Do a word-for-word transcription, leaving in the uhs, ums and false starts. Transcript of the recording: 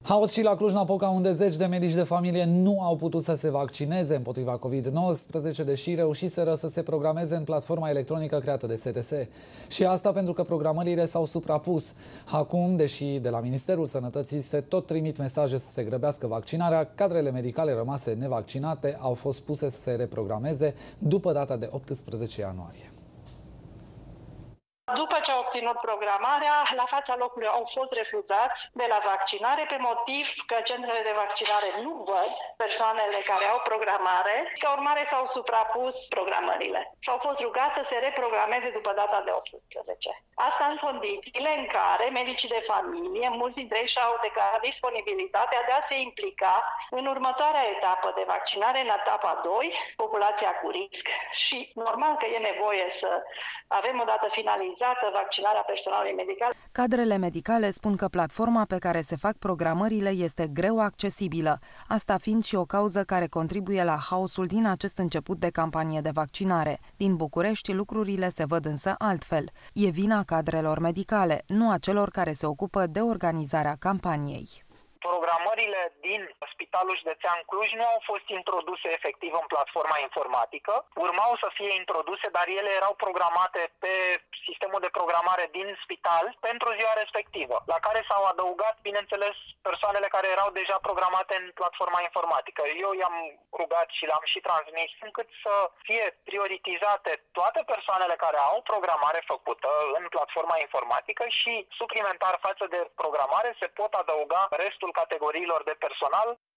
Haos și la Cluj-Napoca, unde zeci de medici de familie nu au putut să se vaccineze împotriva covid nouăsprezece, deși reușiseră să se programeze în platforma electronică creată de S T S. Și asta pentru că programările s-au suprapus. Acum, deși de la Ministerul Sănătății se tot trimit mesaje să se grăbească vaccinarea, cadrele medicale rămase nevaccinate au fost puse să se reprogrameze după data de optsprezece ianuarie. După ce au obținut programarea, la fața locului au fost refuzați de la vaccinare pe motiv că centrele de vaccinare nu văd persoanele care au programare, ca urmare s-au suprapus programările și au fost rugați să se reprogrameze după data de optsprezece. Asta în condițiile în care medicii de familie, mulți dintre ei și-au declarat disponibilitatea de a se implica în următoarea etapă de vaccinare, în etapa doi, populația cu risc, și normal că e nevoie să avem odată finalizat vaccinarea personalului medical. Cadrele medicale spun că platforma pe care se fac programările este greu accesibilă, asta fiind și o cauză care contribuie la haosul din acest început de campanie de vaccinare. Din București, lucrurile se văd însă altfel. E vina cadrelor medicale, nu a celor care se ocupă de organizarea campaniei. Programările din Spitalul Județean Cluj nu au fost introduse efectiv în platforma informatică. Urmau să fie introduse, dar ele erau programate pe sistemul de programare din spital pentru ziua respectivă, la care s-au adăugat, bineînțeles, persoanele care erau deja programate în platforma informatică. Eu i-am rugat și le-am și transmis încât să fie prioritizate toate persoanele care au programare făcută în platforma informatică și suplimentar față de programare se pot adăuga restul categoriilor de personal.